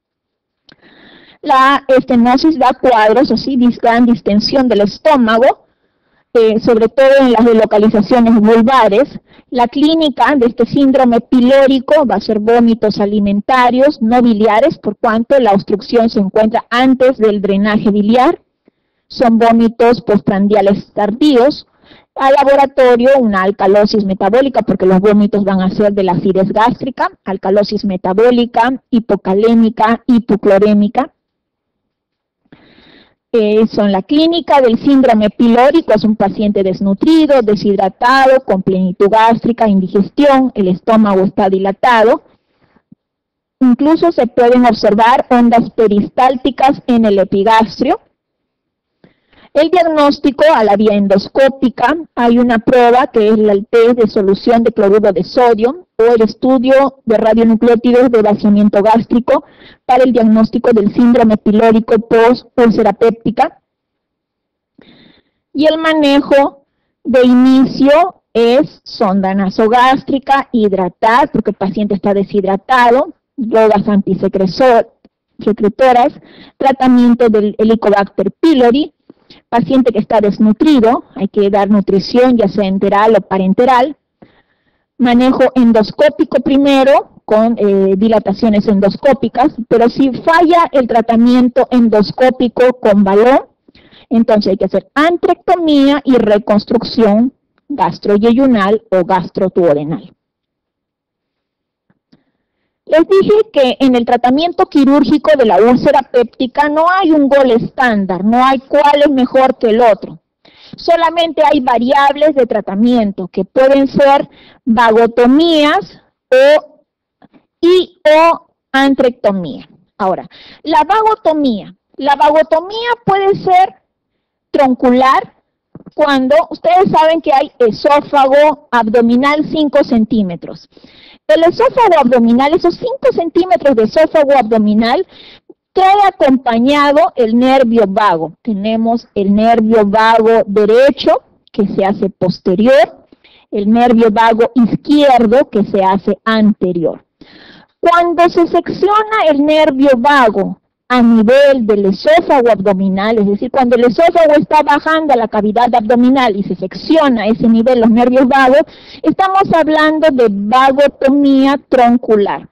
La estenosis da cuadros, así, gran distensión del estómago, eh, sobre todo en las localizaciones vulvares. La clínica de este síndrome pilórico va a ser vómitos alimentarios, no biliares, por cuanto la obstrucción se encuentra antes del drenaje biliar. Son vómitos postprandiales tardíos. Al laboratorio, una alcalosis metabólica, porque los vómitos van a ser de la acidez gástrica, alcalosis metabólica, hipocalémica, hipoclorémica. Eh, son la clínica del síndrome pilórico, es un paciente desnutrido, deshidratado, con plenitud gástrica, indigestión, el estómago está dilatado. Incluso se pueden observar ondas peristálticas en el epigastrio. El diagnóstico a la vía endoscópica, hay una prueba que es el test de solución de cloruro de sodio o el estudio de radionucleótidos de vaciamiento gástrico para el diagnóstico del síndrome pilórico post-úlcera péptica. Y el manejo de inicio es sonda nasogástrica, hidratar, porque el paciente está deshidratado, drogas antisecretoras, tratamiento del Helicobacter pylori. Paciente que está desnutrido, hay que dar nutrición, ya sea enteral o parenteral. Manejo endoscópico primero, con eh, dilataciones endoscópicas, pero si falla el tratamiento endoscópico con balón, entonces hay que hacer antrectomía y reconstrucción gastroyeyunal o gastroduodenal. Les dije que en el tratamiento quirúrgico de la úlcera péptica no hay un gol estándar, no hay cuál es mejor que el otro. Solamente hay variables de tratamiento que pueden ser vagotomías o, y o antrectomía. Ahora, la vagotomía. La vagotomía puede ser troncular cuando ustedes saben que hay esófago abdominal cinco centímetros. El esófago abdominal, esos cinco centímetros de esófago abdominal, trae acompañado el nervio vago. Tenemos el nervio vago derecho, que se hace posterior, el nervio vago izquierdo, que se hace anterior. Cuando se secciona el nervio vago a nivel del esófago abdominal, es decir, cuando el esófago está bajando a la cavidad abdominal y se secciona a ese nivel los nervios vagos, estamos hablando de vagotomía troncular.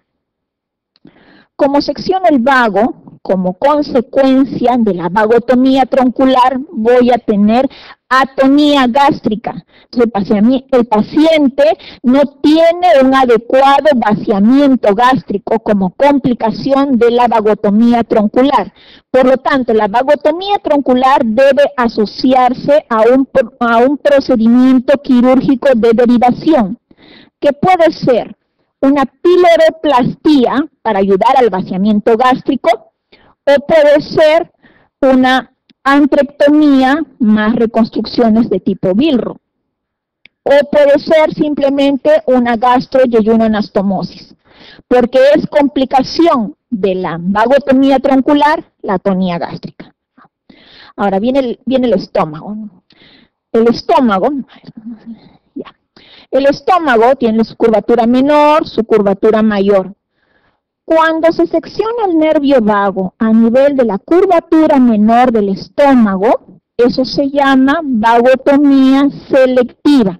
Como secciona el vago, como consecuencia de la vagotomía troncular, voy a tener atonía gástrica. Entonces, el paciente no tiene un adecuado vaciamiento gástrico como complicación de la vagotomía troncular. Por lo tanto, la vagotomía troncular debe asociarse a un, a un procedimiento quirúrgico de derivación, que puede ser una piloroplastia para ayudar al vaciamiento gástrico, o puede ser una antrectomía más reconstrucciones de tipo Billroth, o puede ser simplemente una gastroyeyunoanastomosis, porque es complicación de la vagotomía troncular, la atonía gástrica. Ahora viene el, viene el estómago. El estómago, ya. El estómago tiene su curvatura menor, su curvatura mayor. Cuando se secciona el nervio vago a nivel de la curvatura menor del estómago, eso se llama vagotomía selectiva.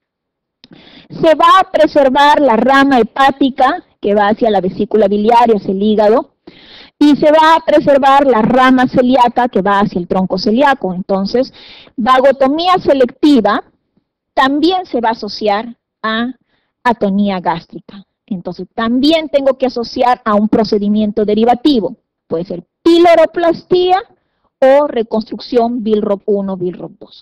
Se va a preservar la rama hepática que va hacia la vesícula biliar y hacia el hígado, y se va a preservar la rama celíaca que va hacia el tronco celíaco. Entonces, vagotomía selectiva también se va a asociar a atonía gástrica. Entonces, también tengo que asociar a un procedimiento derivativo. Puede ser piloroplastia o reconstrucción Billroth uno, Billroth dos.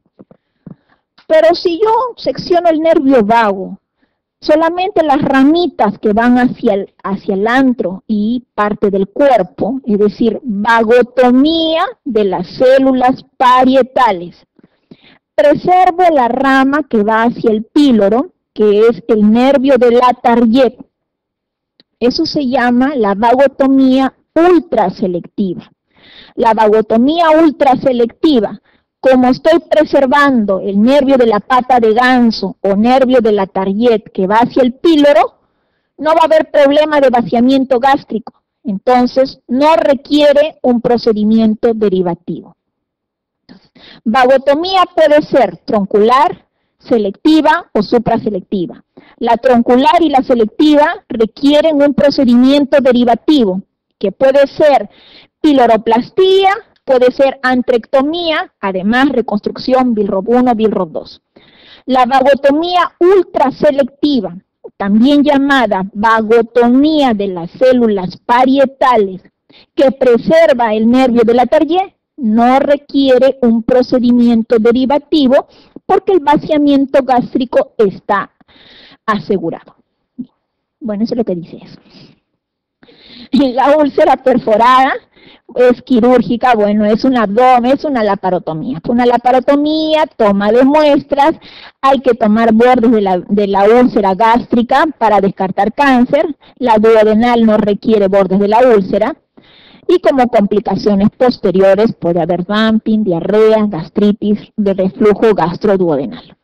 Pero si yo secciono el nervio vago, solamente las ramitas que van hacia el, hacia el antro y parte del cuerpo, es decir, vagotomía de las células parietales, preservo la rama que va hacia el píloro, que es el nervio de la Target. Eso se llama la vagotomía ultraselectiva. La vagotomía ultraselectiva, como estoy preservando el nervio de la pata de ganso o nervio de la Target que va hacia el píloro, no va a haber problema de vaciamiento gástrico. Entonces, no requiere un procedimiento derivativo. Entonces, vagotomía puede ser troncular, selectiva o supraselectiva. La troncular y la selectiva requieren un procedimiento derivativo, que puede ser piloroplastia, puede ser antrectomía, además reconstrucción Billroth uno, Billroth dos. La vagotomía ultraselectiva, también llamada vagotomía de las células parietales, que preserva el nervio de la Target, no requiere un procedimiento derivativo porque el vaciamiento gástrico está asegurado. Bueno, eso es lo que dice eso. Y la úlcera perforada es quirúrgica, bueno, es un abdomen, es una laparotomía. Una laparotomía, toma de muestras, hay que tomar bordes de la, de la úlcera gástrica para descartar cáncer, la duodenal no requiere bordes de la úlcera, y como complicaciones posteriores puede haber dumping, diarrea, gastritis, de reflujo gastroduodenal.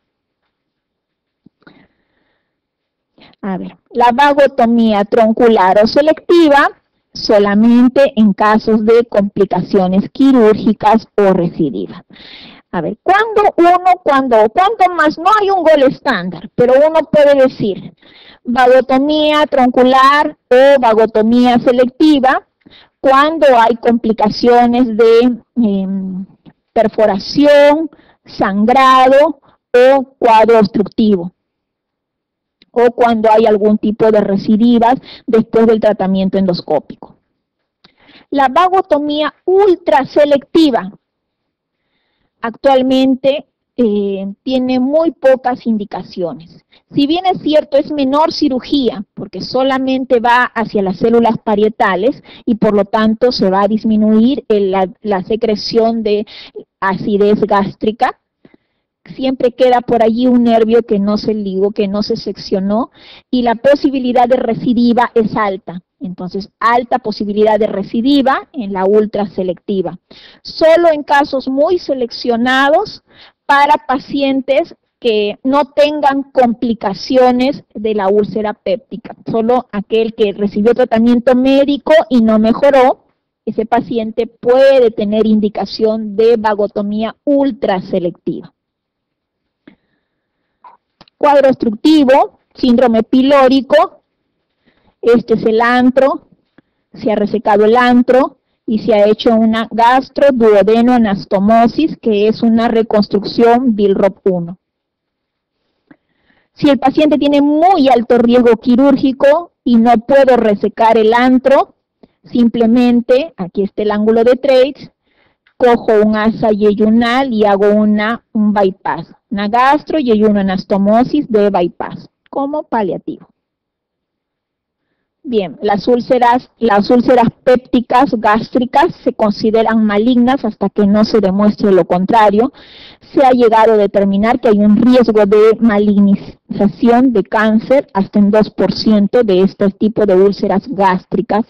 A ver, la vagotomía troncular o selectiva solamente en casos de complicaciones quirúrgicas o recidivas. A ver, cuando uno, cuando, cuando más, no hay un gol estándar, pero uno puede decir vagotomía troncular o vagotomía selectiva cuando hay complicaciones de eh, perforación, sangrado o cuadro obstructivo. o cuando hay algún tipo de recidivas después del tratamiento endoscópico. La vagotomía ultraselectiva actualmente eh, tiene muy pocas indicaciones. Si bien es cierto, es menor cirugía, porque solamente va hacia las células parietales y por lo tanto se va a disminuir el, la, la secreción de acidez gástrica, siempre queda por allí un nervio que no se ligó, que no se seccionó, y la posibilidad de recidiva es alta. Entonces, alta posibilidad de recidiva en la ultraselectiva. Solo en casos muy seleccionados para pacientes que no tengan complicaciones de la úlcera péptica. Solo aquel que recibió tratamiento médico y no mejoró, ese paciente puede tener indicación de vagotomía ultraselectiva. Cuadro obstructivo, síndrome pilórico. Este es el antro, se ha resecado el antro y se ha hecho una gastroduodenoanastomosis, que es una reconstrucción Billroth uno. Si el paciente tiene muy alto riesgo quirúrgico y no puedo resecar el antro, simplemente, aquí está el ángulo de Treitz, cojo un asa yeyunal y hago una, un bypass, una gastro-yeyunoanastomosis de bypass, como paliativo. Bien, las úlceras, las úlceras pépticas gástricas se consideran malignas hasta que no se demuestre lo contrario. Se ha llegado a determinar que hay un riesgo de malignización de cáncer hasta en dos por ciento de este tipo de úlceras gástricas.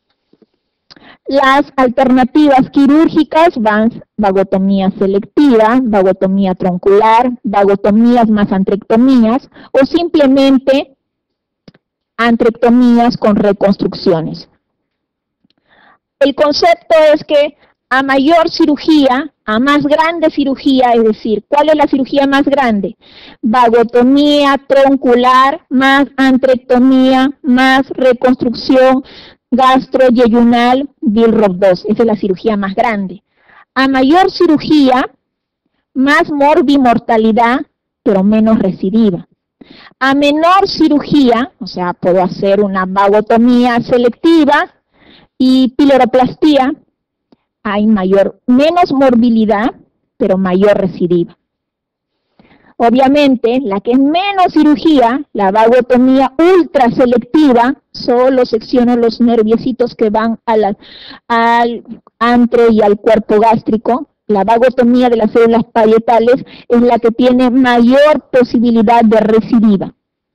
Las alternativas quirúrgicas van vagotomía selectiva, vagotomía troncular, vagotomías más antrectomías o simplemente antrectomías con reconstrucciones. El concepto es que a mayor cirugía, a más grande cirugía, es decir, ¿cuál es la cirugía más grande? Vagotomía troncular más antrectomía más reconstrucción gastroyeyunal Billroth dos. Esa es la cirugía más grande. A mayor cirugía, más morbimortalidad, pero menos recidiva. A menor cirugía, o sea, puedo hacer una vagotomía selectiva y piloroplastia, hay mayor, menos morbilidad, pero mayor recidiva. Obviamente, la que es menos cirugía, la vagotomía ultraselectiva, solo secciono los nerviositos que van a la, al antro y al cuerpo gástrico. La vagotomía de las células parietales es la que tiene mayor posibilidad de recidiva.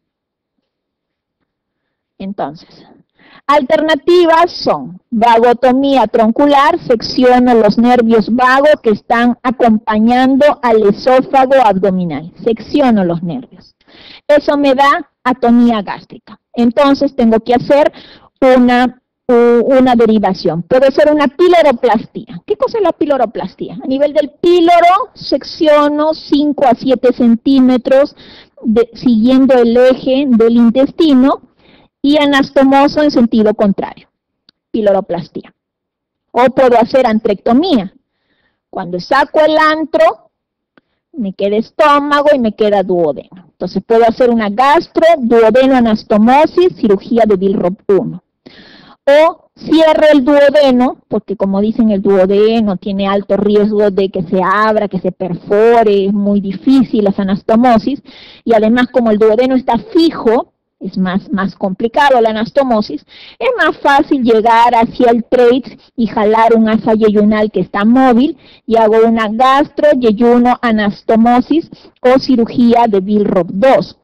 Entonces, alternativas son vagotomía troncular, secciono los nervios vagos que están acompañando al esófago abdominal, secciono los nervios. Eso me da atonía gástrica. Entonces tengo que hacer una una derivación. Puede ser una piloroplastia. ¿Qué cosa es la piloroplastia? A nivel del píloro, secciono cinco a siete centímetros de, siguiendo el eje del intestino y anastomoso en sentido contrario. Piloroplastia. O puedo hacer antrectomía. Cuando saco el antro, me queda estómago y me queda duodeno. Entonces puedo hacer una gastro-duodenoanastomosis, cirugía de Billroth uno. O cierro el duodeno, porque como dicen el duodeno tiene alto riesgo de que se abra, que se perfore, es muy difícil las anastomosis, y además como el duodeno está fijo, es más, más complicado la anastomosis, es más fácil llegar hacia el Treitz y jalar un asa yeyunal que está móvil, y hago una gastro-yeyunoanastomosis o cirugía de Billroth dos.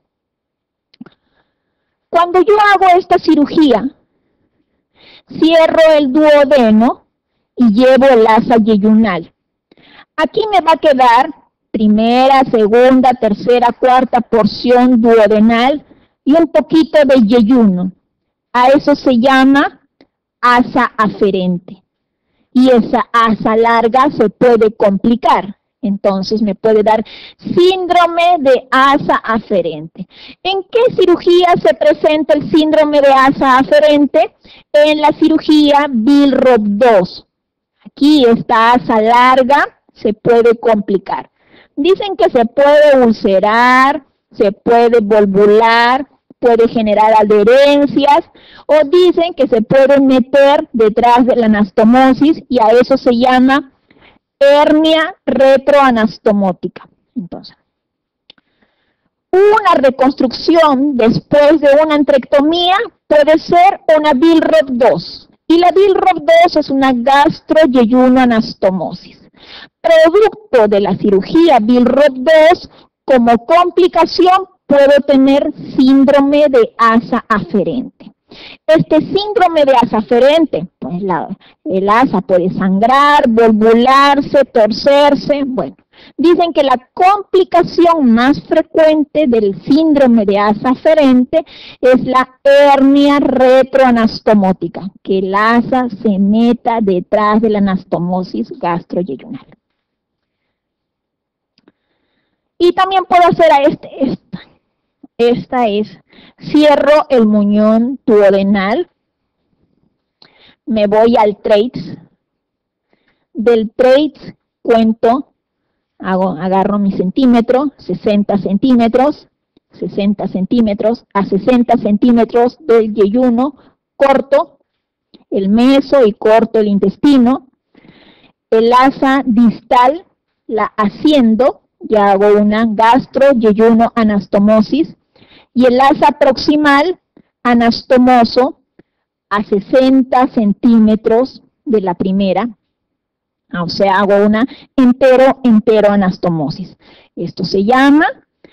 Cuando yo hago esta cirugía, cierro el duodeno y llevo el asa yeyunal. Aquí me va a quedar primera, segunda, tercera, cuarta porción duodenal y un poquito de yeyuno. A eso se llama asa aferente. Y esa asa larga se puede complicar. Entonces me puede dar síndrome de asa aferente. ¿En qué cirugía se presenta el síndrome de asa aferente? En la cirugía Billroth dos. Aquí esta asa larga se puede complicar. Dicen que se puede ulcerar, se puede volvular, puede generar adherencias, o dicen que se puede meter detrás de la anastomosis y a eso se llama hernia retroanastomótica. Entonces, una reconstrucción después de una antrectomía puede ser una Billroth dos. Y la Billroth dos es una gastro-yeyuno-anastomosis. Producto de la cirugía Billroth dos, como complicación, puedo tener síndrome de asa aferente. Este síndrome de asa aferente, pues la, el asa puede sangrar, volvularse, torcerse, bueno. Dicen que la complicación más frecuente del síndrome de asa aferente es la hernia retroanastomótica, que el asa se meta detrás de la anastomosis gastroyeyunal. Y también puedo hacer a este, esta. Esta es, cierro el muñón duodenal, me voy al traits, del traits cuento, hago, agarro mi centímetro, sesenta centímetros, sesenta centímetros, a sesenta centímetros del yeyuno, corto el meso y corto el intestino, el asa distal la asciendo, y hago una gastro-yeyuno-anastomosis, y el asa proximal anastomoso a sesenta centímetros de la primera, o sea, hago una entero-entero-anastomosis. Esto se llama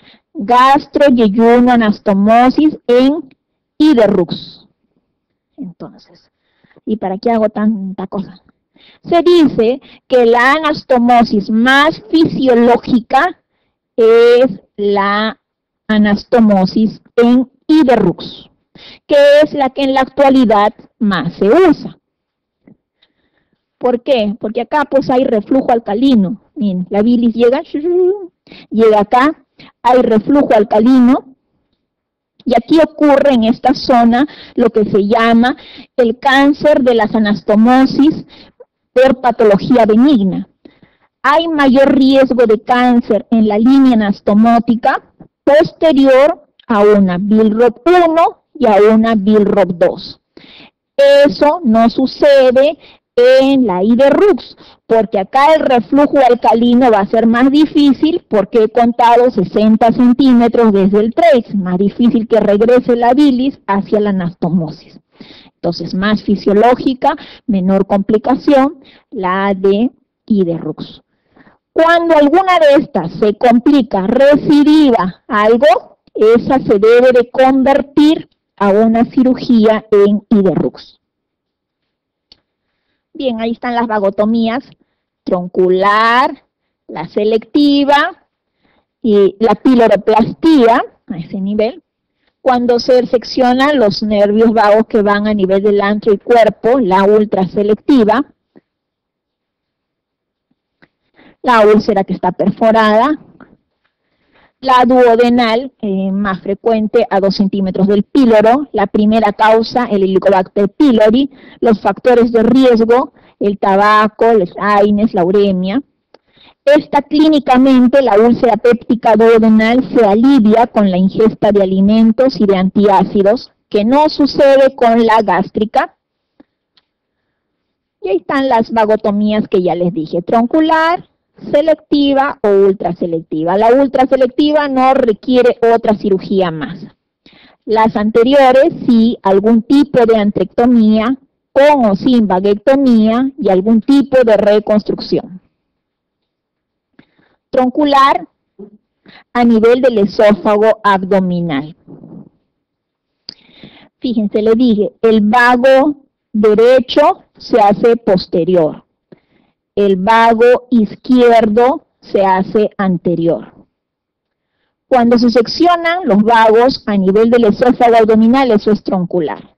gastro-yeyuno-anastomosis en Iderrux. Entonces, ¿y para qué hago tanta cosa? Se dice que la anastomosis más fisiológica es la anastomosis en Iderrux, que es la que en la actualidad más se usa. ¿Por qué? Porque acá pues hay reflujo alcalino. Miren, la bilis llega, llega acá, hay reflujo alcalino, y aquí ocurre en esta zona lo que se llama el cáncer de las anastomosis por patología benigna. Hay mayor riesgo de cáncer en la línea anastomótica posterior a una Billroth uno y a una Billroth dos. Eso no sucede en la Iderrux, porque acá el reflujo alcalino va a ser más difícil porque he contado sesenta centímetros desde el traits, más difícil que regrese la bilis hacia la anastomosis. Entonces, más fisiológica, menor complicación, la de Iderrux. Cuando alguna de estas se complica, recidiva algo, esa se debe de convertir a una cirugía en Iderrux. Bien, ahí están las vagotomías, troncular, la selectiva y la piloroplastia, a ese nivel. Cuando se seccionan los nervios vagos que van a nivel del antro y cuerpo, la ultraselectiva. La úlcera que está perforada, la duodenal, eh, más frecuente a dos centímetros del píloro, la primera causa, el Helicobacter pylori, los factores de riesgo, el tabaco, los AINES, la uremia. Esta clínicamente, la úlcera péptica duodenal, se alivia con la ingesta de alimentos y de antiácidos, que no sucede con la gástrica. Y ahí están las vagotomías que ya les dije, troncular, selectiva o ultraselectiva. La ultraselectiva no requiere otra cirugía más. Las anteriores sí, algún tipo de antrectomía, con o sin vaguectomía y algún tipo de reconstrucción. Troncular a nivel del esófago abdominal. Fíjense, le dije, el vago derecho se hace posterior. El vago izquierdo se hace anterior. Cuando se seccionan los vagos a nivel del esófago abdominal, eso es troncular.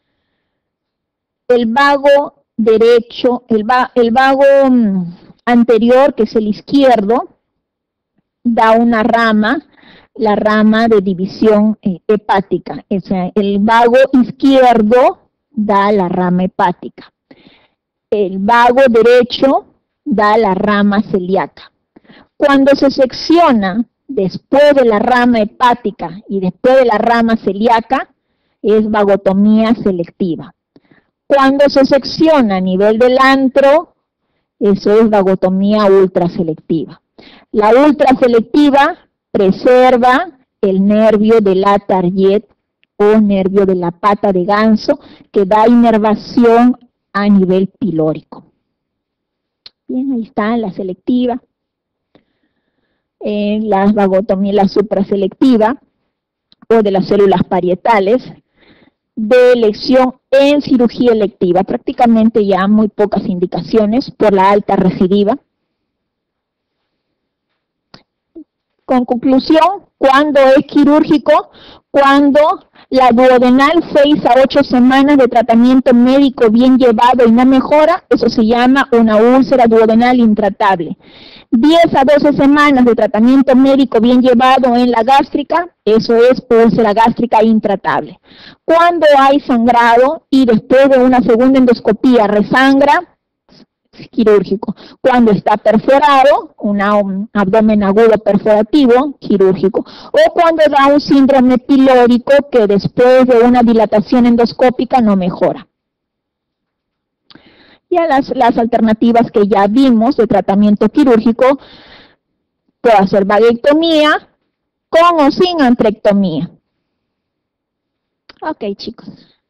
El vago derecho, el, va, el vago anterior, que es el izquierdo, da una rama, la rama de división eh, hepática. O sea, el vago izquierdo da la rama hepática. El vago derecho da la rama celíaca. Cuando se secciona después de la rama hepática y después de la rama celíaca, es vagotomía selectiva. Cuando se secciona a nivel del antro, eso es vagotomía ultraselectiva. La ultraselectiva preserva el nervio de la target o nervio de la pata de ganso que da inervación a nivel pilórico. Bien, ahí está la selectiva. Eh, la vagotomía, la supraselectiva o de las células parietales de elección en cirugía electiva, prácticamente ya muy pocas indicaciones por la alta recidiva. Con conclusión, cuando es quirúrgico, cuando la duodenal seis a ocho semanas de tratamiento médico bien llevado y no mejora, eso se llama una úlcera duodenal intratable. diez a doce semanas de tratamiento médico bien llevado en la gástrica, eso es úlcera gástrica intratable. Cuando hay sangrado y después de una segunda endoscopía resangra, quirúrgico. Cuando está perforado, una, un abdomen agudo perforativo, quirúrgico. O cuando da un síndrome pilórico que después de una dilatación endoscópica no mejora. Ya las, las alternativas que ya vimos de tratamiento quirúrgico, puede hacer vaguectomía con o sin antrectomía. Ok, chicos.